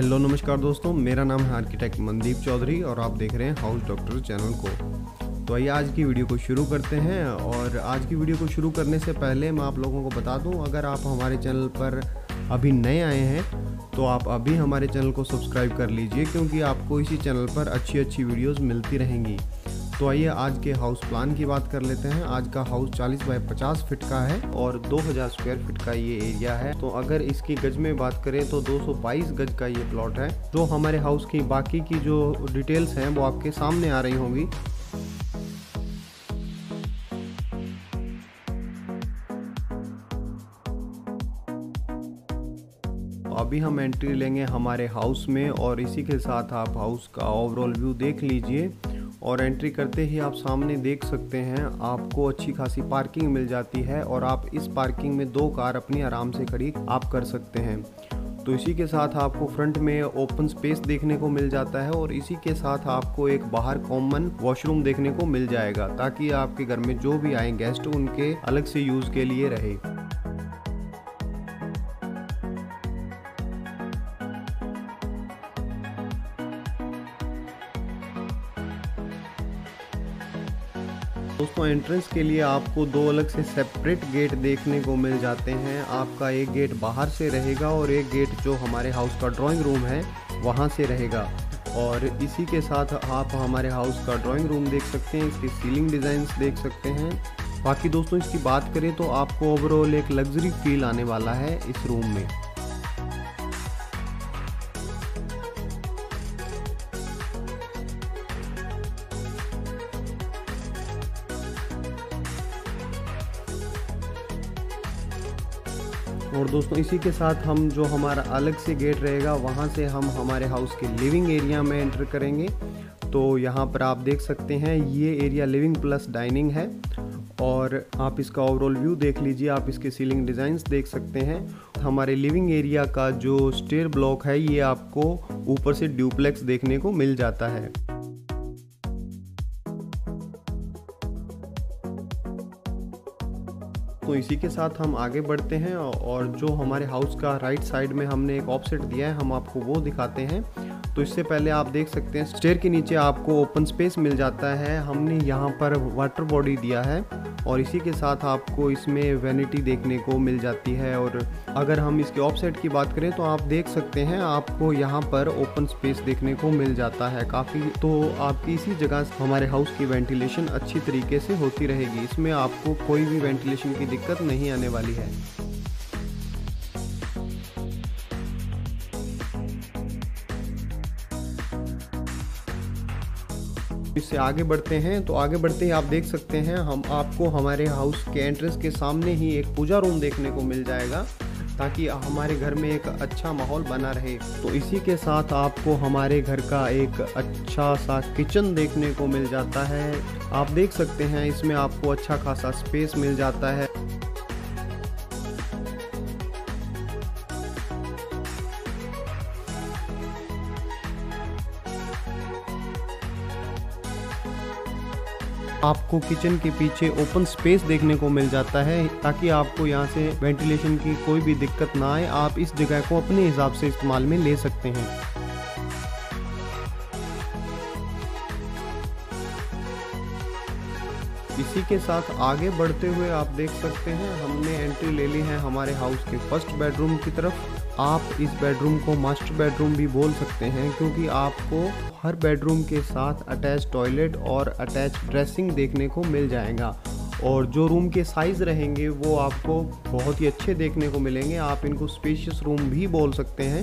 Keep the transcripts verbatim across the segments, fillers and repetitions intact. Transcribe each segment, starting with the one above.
Hello नमस्कार दोस्तों, मेरा नाम है आर्किटेक्ट मनदीप चौधरी और आप देख रहे हैं हाउस डॉक्टर चैनल को। तो आइए आज की वीडियो को शुरू करते हैं। और आज की वीडियो को शुरू करने से पहले मैं आप लोगों को बता दूं, अगर आप हमारे चैनल पर अभी नए आए हैं तो आप अभी हमारे चैनल को सब्सक्राइब कर लीजिए, क्योंकि आपको इसी चैनल पर अच्छी अच्छी वीडियोज़ मिलती रहेंगी। तो आइए आज के हाउस प्लान की बात कर लेते हैं। आज का हाउस चालीस बाय पचास फीट का है और दो हज़ार स्क्वायर फीट का ये एरिया है। तो अगर इसकी गज में बात करें तो दो सौ बाईस गज का ये प्लॉट है। जो हमारे हाउस की बाकी की जो डिटेल्स हैं वो आपके सामने आ रही होंगी। अभी हम एंट्री लेंगे हमारे हाउस में और इसी के साथ आप हाउस का ओवरऑल व्यू देख लीजिए। और एंट्री करते ही आप सामने देख सकते हैं आपको अच्छी खासी पार्किंग मिल जाती है और आप इस पार्किंग में दो कार अपनी आराम से खड़ी आप कर सकते हैं। तो इसी के साथ आपको फ्रंट में ओपन स्पेस देखने को मिल जाता है और इसी के साथ आपको एक बाहर कॉमन वॉशरूम देखने को मिल जाएगा, ताकि आपके घर में जो भी आए गेस्ट उनके अलग से यूज़ के लिए रहे। दोस्तों एंट्रेंस के लिए आपको दो अलग से सेपरेट गेट देखने को मिल जाते हैं। आपका एक गेट बाहर से रहेगा और एक गेट जो हमारे हाउस का ड्राइंग रूम है वहां से रहेगा। और इसी के साथ आप हमारे हाउस का ड्राइंग रूम देख सकते हैं, इसकी सीलिंग डिज़ाइंस देख सकते हैं। बाकी दोस्तों इसकी बात करें तो आपको ओवरऑल एक लग्जरी फील आने वाला है इस रूम में। और दोस्तों इसी के साथ हम जो हमारा अलग से गेट रहेगा वहाँ से हम हमारे हाउस के लिविंग एरिया में एंटर करेंगे। तो यहाँ पर आप देख सकते हैं ये एरिया लिविंग प्लस डाइनिंग है और आप इसका ओवरऑल व्यू देख लीजिए। आप इसके सीलिंग डिज़ाइंस देख सकते हैं। हमारे लिविंग एरिया का जो स्टेयर ब्लॉक है ये आपको ऊपर से ड्यूप्लेक्स देखने को मिल जाता है। तो इसी के साथ हम आगे बढ़ते हैं और जो हमारे हाउस का राइट साइड में हमने एक ऑफसेट दिया है हम आपको वो दिखाते हैं। तो इससे पहले आप देख सकते हैं स्टेयर के नीचे आपको ओपन स्पेस मिल जाता है। हमने यहाँ पर वाटर बॉडी दिया है और इसी के साथ आपको इसमें वैनिटी देखने को मिल जाती है। और अगर हम इसके ऑफसेट की बात करें तो आप देख सकते हैं आपको यहाँ पर ओपन स्पेस देखने को मिल जाता है काफ़ी। तो आपकी इसी जगह हमारे हाउस की वेंटिलेशन अच्छी तरीके से होती रहेगी। इसमें आपको कोई भी वेंटिलेशन की दिक्कत नहीं आने वाली है। इससे आगे बढ़ते हैं तो आगे बढ़ते ही आप देख सकते हैं हम आपको हमारे हाउस के एंट्रेंस के सामने ही एक पूजा रूम देखने को मिल जाएगा, ताकि हमारे घर में एक अच्छा माहौल बना रहे। तो इसी के साथ आपको हमारे घर का एक अच्छा सा किचन देखने को मिल जाता है। आप देख सकते हैं इसमें आपको अच्छा खासा स्पेस मिल जाता है। आपको किचन के पीछे ओपन स्पेस देखने को मिल जाता है, ताकि आपको यहाँ से वेंटिलेशन की कोई भी दिक्कत ना आए। आप इस जगह को अपने हिसाब से इस्तेमाल में ले सकते हैं। इसी के साथ आगे बढ़ते हुए आप देख सकते हैं हमने एंट्री ले ली है हमारे हाउस के फर्स्ट बेडरूम की तरफ। आप इस बेडरूम को मास्टर बेडरूम भी बोल सकते हैं, क्योंकि आपको हर बेडरूम के साथ अटैच टॉयलेट और अटैच ड्रेसिंग देखने को मिल जाएगा। और जो रूम के साइज़ रहेंगे वो आपको बहुत ही अच्छे देखने को मिलेंगे। आप इनको स्पेशियस रूम भी बोल सकते हैं।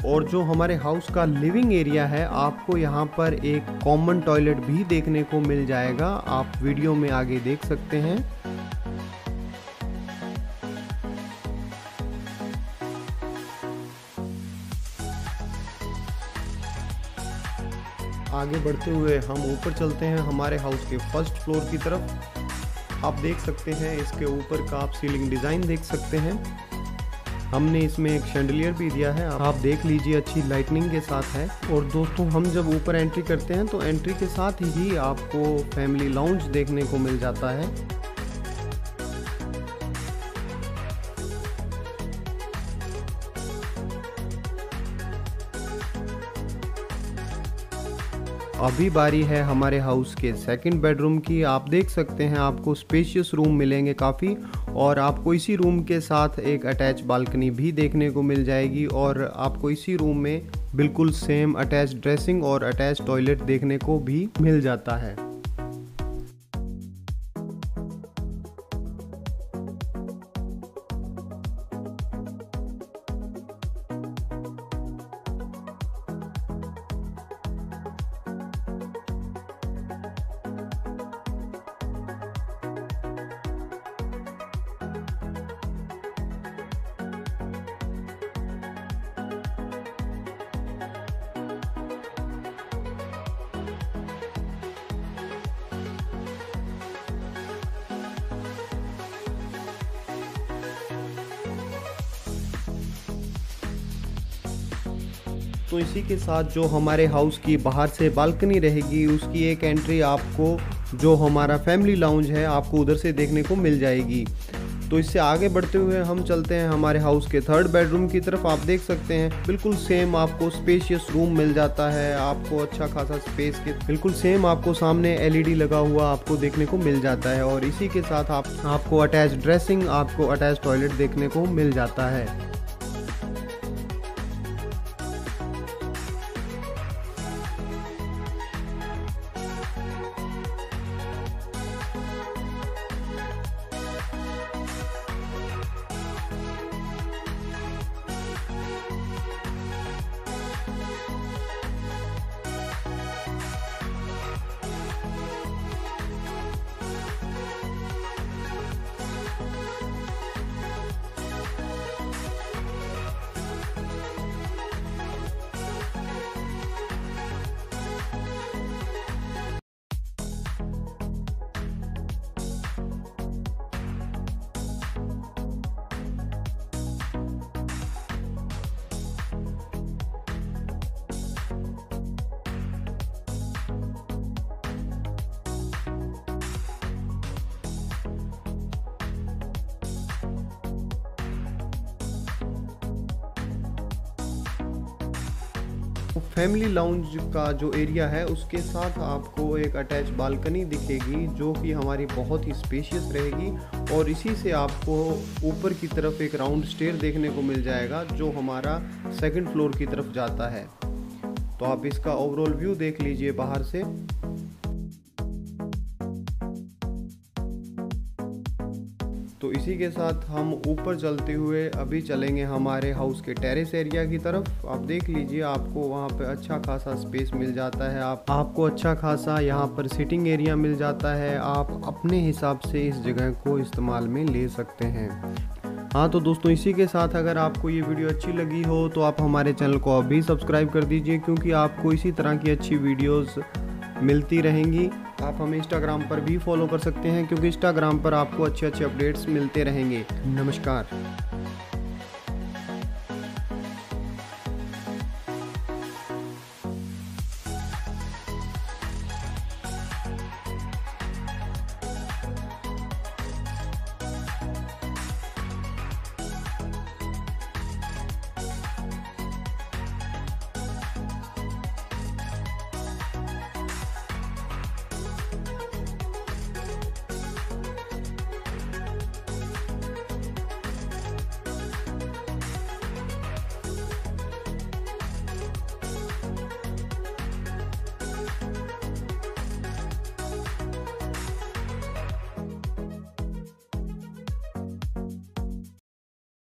और जो हमारे हाउस का लिविंग एरिया है, आपको यहाँ पर एक कॉमन टॉयलेट भी देखने को मिल जाएगा। आप वीडियो में आगे देख सकते हैं। आगे बढ़ते हुए हम ऊपर चलते हैं हमारे हाउस के फर्स्ट फ्लोर की तरफ। आप देख सकते हैं इसके ऊपर का आप सीलिंग डिज़ाइन देख सकते हैं। हमने इसमें एक शैंडलियर भी दिया है, आप देख लीजिए, अच्छी लाइटनिंग के साथ है। और दोस्तों, हम जब ऊपर एंट्री करते हैं तो एंट्री के साथ ही आपको फैमिली लाउंज देखने को मिल जाता है। अभी बारी है हमारे हाउस के सेकंड बेडरूम की। आप देख सकते हैं आपको स्पेशियस रूम मिलेंगे काफ़ी, और आपको इसी रूम के साथ एक अटैच बालकनी भी देखने को मिल जाएगी। और आपको इसी रूम में बिल्कुल सेम अटैच ड्रेसिंग और अटैच टॉयलेट देखने को भी मिल जाता है। तो इसी के साथ जो हमारे हाउस की बाहर से बालकनी रहेगी, उसकी एक एंट्री आपको जो हमारा फैमिली लाउंज है आपको उधर से देखने को मिल जाएगी। तो इससे आगे बढ़ते हुए हम चलते हैं हमारे हाउस के थर्ड बेडरूम की तरफ। आप देख सकते हैं बिल्कुल सेम आपको स्पेशियस रूम मिल जाता है। आपको अच्छा खासा स्पेस के बिल्कुल सेम आपको सामने एलईडी लगा हुआ आपको देखने को मिल जाता है। और इसी के साथ आप आपको अटैच ड्रेसिंग, आपको अटैच टॉयलेट देखने को मिल जाता है। फैमिली लाउंज का जो एरिया है उसके साथ आपको एक अटैच बालकनी दिखेगी, जो कि हमारी बहुत ही स्पेशियस रहेगी। और इसी से आपको ऊपर की तरफ एक राउंड स्टेयर देखने को मिल जाएगा, जो हमारा सेकंड फ्लोर की तरफ जाता है। तो आप इसका ओवरऑल व्यू देख लीजिए बाहर से। तो इसी के साथ हम ऊपर चलते हुए अभी चलेंगे हमारे हाउस के टेरेस एरिया की तरफ। आप देख लीजिए, आपको वहाँ पे अच्छा खासा स्पेस मिल जाता है। आप आपको अच्छा खासा यहाँ पर सिटिंग एरिया मिल जाता है। आप अपने हिसाब से इस जगह को इस्तेमाल में ले सकते हैं। हाँ तो दोस्तों, इसी के साथ अगर आपको ये वीडियो अच्छी लगी हो तो आप हमारे चैनल को अभी सब्सक्राइब कर दीजिए, क्योंकि आपको इसी तरह की अच्छी वीडियोस मिलती रहेंगी। आप हमें इंस्टाग्राम पर भी फॉलो कर सकते हैं, क्योंकि इंस्टाग्राम पर आपको अच्छे अच्छे अपडेट्स मिलते रहेंगे। नमस्कार।